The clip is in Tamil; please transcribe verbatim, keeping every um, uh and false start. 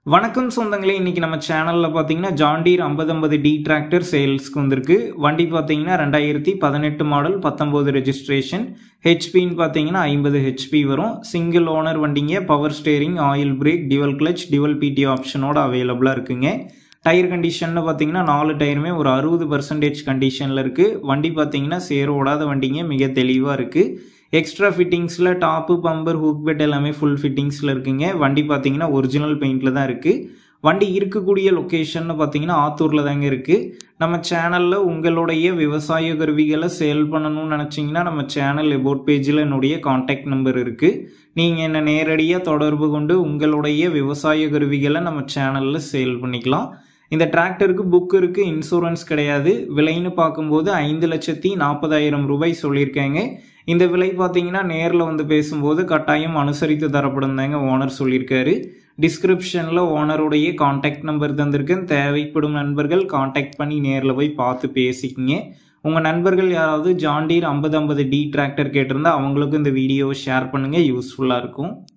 வணக்கம் சொந்தங்களே, இன்னைக்கு நம்ம சேனல்ல பாத்தீங்கன்னா ஜான் டீர் ஐம்பது ஐம்பது டி டிராக்டர் சேல்ஸ்க்கு வந்திருக்கு. வண்டி பாத்தீங்கன்னா ரெண்டாயிரத்தி பதினெட்டு மாடல், பத்தொன்பது ரெஜிஸ்ட்ரேஷன். ஹெச்பின்னு பாத்தீங்கன்னா ஐம்பது ஹெச்பி வரும். சிங்கிள் ஓனர் வண்டிங்க. Power steering, oil brake, dual clutch, dual PT ஆப்ஷனோட அவைலபிளா இருக்குங்க. டயர் கண்டிஷன் பாத்தீங்கன்னா நாலு டயருமே ஒரு அறுபது பர்சன்டேஜ் கண்டிஷன்ல இருக்கு. வண்டி பாத்தீங்கன்னா சேர் ஓடாத வண்டிங்க, மிக தெளிவா இருக்கு. எக்ஸ்ட்ரா ஃபிட்டிங்ஸில் டாப்பு, பம்பர், ஹூக் பெட் எல்லாமே ஃபுல் ஃபிட்டிங்ஸில் இருக்குங்க. வண்டி பார்த்தீங்கன்னா ஒரிஜினல் பெயிண்டில் தான் இருக்குது. வண்டி இருக்கக்கூடிய லொக்கேஷன் பார்த்தீங்கன்னா ஆத்தூரில் தாங்க இருக்குது. நம்ம சேனலில் உங்களுடைய விவசாய கருவிகளை சேல் பண்ணணும்னு நினச்சிங்கன்னா நம்ம சேனல் எபோட் பேஜில் என்னுடைய கான்டாக்ட் நம்பர் இருக்குது. நீங்கள் என்னை நேரடியாக தொடர்பு கொண்டு உங்களுடைய விவசாய கருவிகளை நம்ம சேனலில் சேல் பண்ணிக்கலாம். இந்த டிராக்டருக்கு புக் இருக்குது, இன்சூரன்ஸ் கிடையாது. விலைன்னு பார்க்கும்போது ஐந்து லட்சத்தி நாற்பதாயிரம் ரூபாய் சொல்லியிருக்காங்க. இந்த விலை பார்த்தீங்கன்னா நேரில் வந்து பேசும்போது கட்டாயம் அனுசரித்து தரப்படும் தாங்க ஓனர் சொல்லியிருக்காரு. டிஸ்கிரிப்ஷனில் ஓனருடைய கான்டாக்ட் நம்பர் தந்திருக்கேன். தேவைப்படும் நண்பர்கள் கான்டாக்ட் பண்ணி நேரில் போய் பார்த்து பேசிக்கிங்க. உங்கள் நண்பர்கள் யாராவது ஜான் டீர் ஐம்பது ஐம்பது டி டிராக்டர் கேட்டிருந்தா அவங்களுக்கும் இந்த வீடியோவை ஷேர் பண்ணுங்கள், யூஸ்ஃபுல்லாக இருக்கும்.